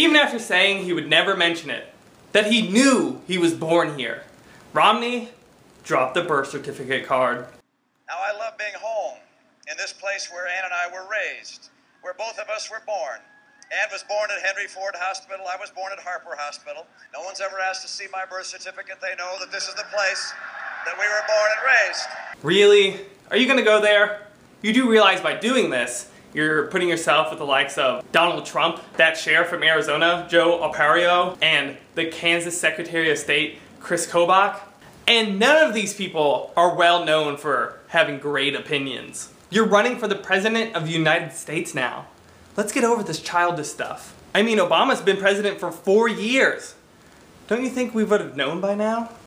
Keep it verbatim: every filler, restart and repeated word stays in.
even after saying he would never mention it, that he knew he was born here, Romney dropped the birth certificate card. Now I love being home, in this place where Ann and I were raised, where both of us were born. Ann was born at Henry Ford Hospital, I was born at Harper Hospital. No one's ever asked to see my birth certificate. They know that this is the place that we were born and raised. Really? Are you gonna go there? You do realize by doing this, you're putting yourself with the likes of Donald Trump, that sheriff from Arizona, Joe Arpaio, and the Kansas Secretary of State, Kris Kobach. And none of these people are well known for having great opinions. You're running for the President of the United States now. Let's get over this childish stuff. I mean, Obama's been president for four years. Don't you think we would have known by now?